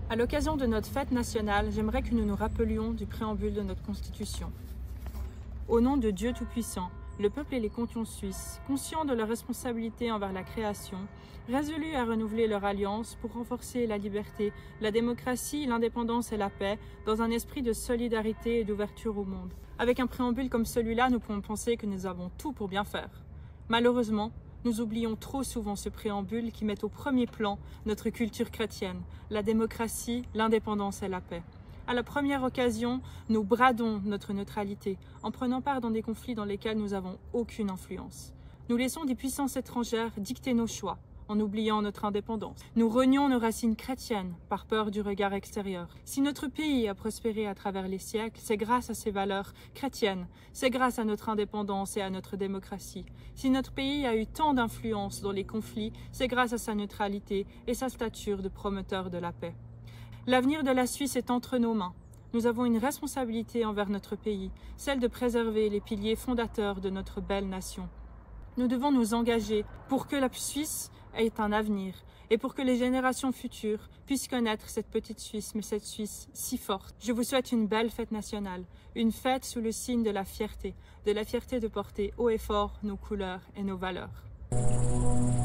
À l'occasion de notre fête nationale, j'aimerais que nous nous rappelions du préambule de notre Constitution. Au nom de Dieu Tout-Puissant, le peuple et les cantons suisses, conscients de leur responsabilité envers la création, résolus à renouveler leur alliance pour renforcer la liberté, la démocratie, l'indépendance et la paix dans un esprit de solidarité et d'ouverture au monde. Avec un préambule comme celui-là, nous pouvons penser que nous avons tout pour bien faire. Malheureusement, nous oublions trop souvent ce préambule qui met au premier plan notre culture chrétienne, la démocratie, l'indépendance et la paix. À la première occasion, nous bradons notre neutralité en prenant part dans des conflits dans lesquels nous n'avons aucune influence. Nous laissons des puissances étrangères dicter nos choix en oubliant notre indépendance. Nous renions nos racines chrétiennes par peur du regard extérieur. Si notre pays a prospéré à travers les siècles, c'est grâce à ses valeurs chrétiennes, c'est grâce à notre indépendance et à notre démocratie. Si notre pays a eu tant d'influence dans les conflits, c'est grâce à sa neutralité et sa stature de promoteur de la paix. L'avenir de la Suisse est entre nos mains. Nous avons une responsabilité envers notre pays, celle de préserver les piliers fondateurs de notre belle nation. Nous devons nous engager pour que la Suisse ait un avenir et pour que les générations futures puissent connaître cette petite Suisse, mais cette Suisse si forte. Je vous souhaite une belle fête nationale, une fête sous le signe de la fierté de porter haut et fort nos couleurs et nos valeurs.